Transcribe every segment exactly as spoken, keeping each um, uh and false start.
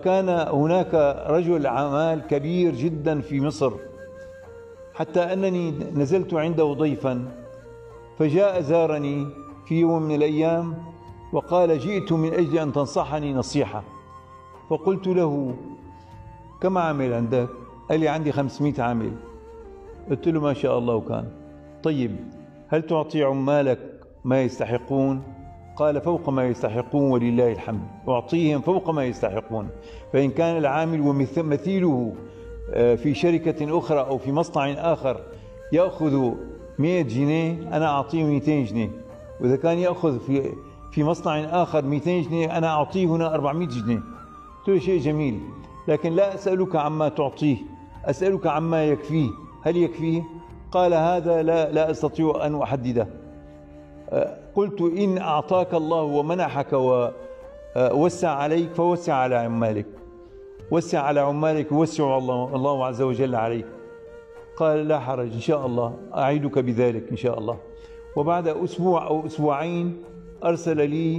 وكان هناك رجل أعمال كبير جدا في مصر، حتى أنني نزلت عنده ضيفا، فجاء زارني في يوم من الأيام وقال: جئت من أجل أن تنصحني نصيحة. فقلت له: كم عامل عندك؟ قال لي: عندي خمسمئة عامل. قلت له: ما شاء الله. وكان طيب، هل تعطي عمالك ما يستحقون؟ قال: فوق ما يستحقون ولله الحمد، أعطيهم فوق ما يستحقون. فإن كان العامل ومثيله في شركة أخرى أو في مصنع آخر يأخذ مئة جنيه، أنا أعطيه مئتين جنيه، وإذا كان يأخذ في في مصنع آخر مئتين جنيه، أنا أعطيه هنا أربعمئة جنيه. قلت له: شيء جميل، لكن لا أسألك عما تعطيه، أسألك عما يكفيه. هل يكفيه؟ قال: هذا لا لا أستطيع أن أحدده. قلت: إن أعطاك الله ومنحك ووسع عليك فوسع على عمالك، وسع على عمالك ووسع الله, الله عز وجل عليك. قال: لا حرج، إن شاء الله أعيدك بذلك إن شاء الله. وبعد أسبوع أو أسبوعين أرسل لي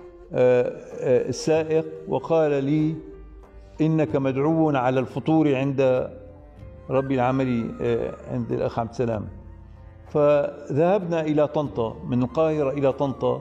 السائق وقال لي: إنك مدعو على الفطور عند رب العمل عند الأخ عبد السلام. فذهبنا إلى طنطا، من القاهرة إلى طنطا،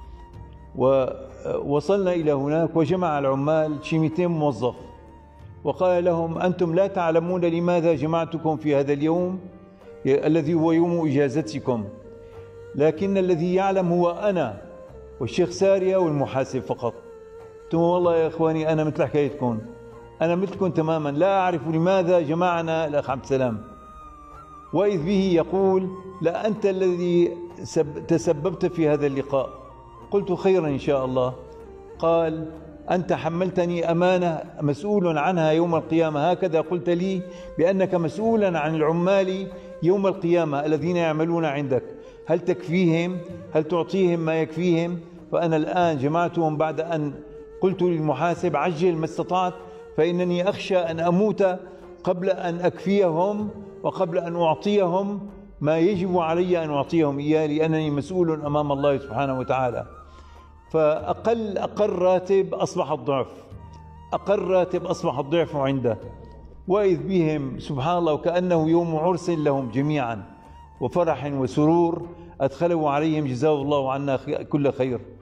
ووصلنا إلى هناك وجمع العمال شي مئتين موظف، وقال لهم: أنتم لا تعلمون لماذا جمعتكم في هذا اليوم الذي هو يوم إجازتكم، لكن الذي يعلم هو أنا والشيخ سارية والمحاسب فقط. قلت: والله يا إخواني أنا مثل حكايتكم، أنا مثلكم تماما، لا أعرف لماذا جمعنا الأخ عبد السلام. وإذ به يقول: لا أنت الذي تسببت في هذا اللقاء. قلت: خيرا إن شاء الله. قال: أنت حملتني أمانة مسؤول عنها يوم القيامة، هكذا قلت لي بأنك مسؤولا عن العمال يوم القيامة الذين يعملون عندك، هل تكفيهم؟ هل تعطيهم ما يكفيهم؟ فأنا الآن جمعتهم بعد أن قلت للمحاسب: عجل ما استطعت، فإنني أخشى أن أموت قبل أن أكفيهم وقبل أن أعطيهم ما يجب علي أن أعطيهم إياه، لأنني مسؤول أمام الله سبحانه وتعالى. فأقل أقل راتب أصبح الضعف، أقل راتب أصبح الضعف عنده. وإذ بهم سبحان الله وكأنه يوم عرس لهم جميعا وفرح وسرور أدخله عليهم، جزاه الله عنا كل خير.